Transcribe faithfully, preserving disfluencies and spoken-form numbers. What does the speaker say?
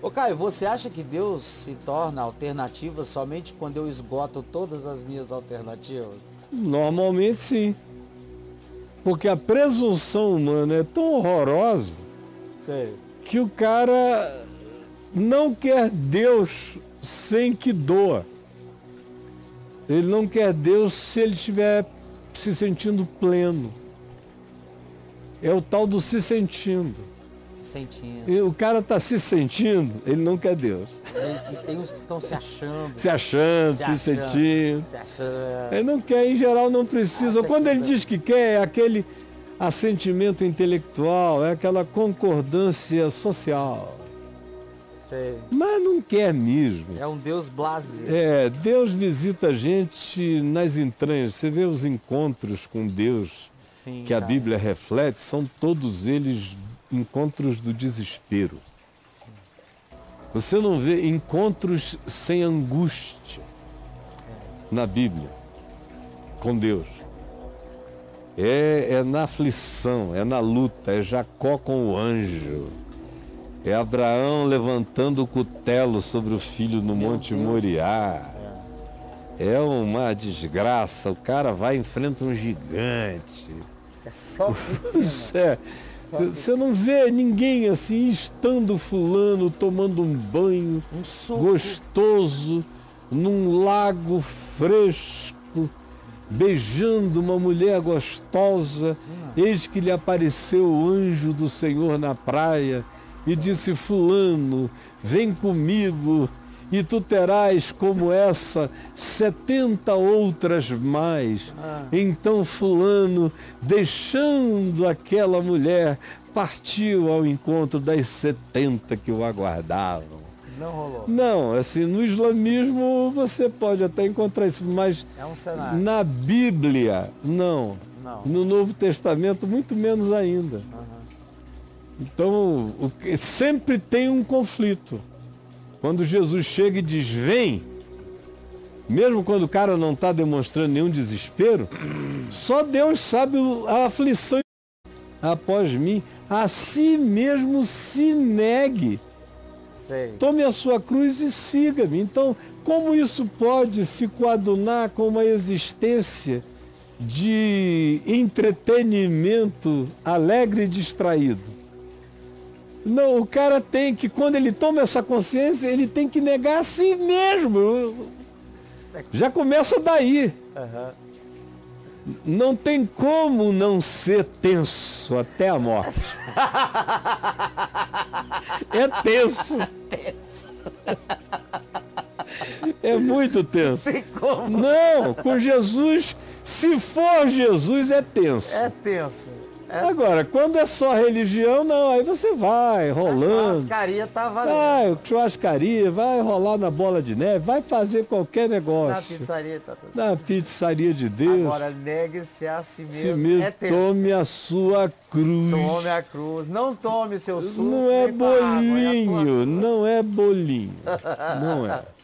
Ô Caio, você acha que Deus se torna alternativa somente quando eu esgoto todas as minhas alternativas? Normalmente sim. Porque a presunção humana é tão horrorosa Sei. que o cara não quer Deus sem que doa. Ele não quer Deus se ele estiver se sentindo pleno. É o tal do se sentindo. Se sentindo. E o cara está se sentindo, ele não quer Deus. E, e tem uns que estão se achando. Se achando, se, se achando, sentindo. Se achando. Ele não quer, em geral não precisa. Acha Quando que ele não. diz que quer, é aquele assentimento intelectual, é aquela concordância social. Sei. Mas não quer mesmo. É um Deus blasé. É, Deus visita a gente nas entranhas. Você vê os encontros com Deus Sim, que a cara. Bíblia reflete, são todos eles encontros do desespero. Sim. Você não vê encontros sem angústia É. na Bíblia com Deus. É, é na aflição, é na luta, é Jacó com o anjo. É Abraão levantando o cutelo sobre o filho no Meu Monte Deus. Moriá. É. É uma desgraça. O cara vai e enfrenta um gigante. É só Isso é. Você não vê ninguém assim, estando fulano, tomando um banho um suco. gostoso, num lago fresco, beijando uma mulher gostosa. Eis que lhe apareceu o anjo do Senhor na praia e disse: fulano, vem comigo e tu terás como essa setenta outras mais. Ah. Então fulano, deixando aquela mulher, partiu ao encontro das setenta que o aguardavam. Não rolou. Não, assim, no islamismo você pode até encontrar isso, mas É um cenário. na Bíblia, não. Não. No Novo Testamento, muito menos ainda. Aham. Então, o que- sempre tem um conflito. Quando Jesus chega e diz, vem, mesmo quando o cara não está demonstrando nenhum desespero, só Deus sabe o- a aflição após mim. A si mesmo se negue. Sei. Tome a sua cruz e siga-me. Então, como isso pode se coadunar com uma existência de entretenimento alegre e distraído? Não, o cara tem que, quando ele toma essa consciência, ele tem que negar a si mesmo. Já começa daí. Aham. Não tem como não ser tenso até a morte. É tenso. É muito tenso. Tem como. Não, com Jesus, se for Jesus, é tenso. É tenso. É. Agora, quando é só religião, não, aí você vai A rolando. churrascaria tá valendo. Vai, churrascaria, vai rolar na bola de neve, vai fazer qualquer Na negócio. pizzaria tá tudo. Na pizzaria de Deus. Agora, negue-se a si se mesmo. mesmo É tenso. tome a sua cruz. Tome a cruz. Não tome seu suco. Não é nem tua água, é a tua bolinho, cruz. não é bolinho. Não é.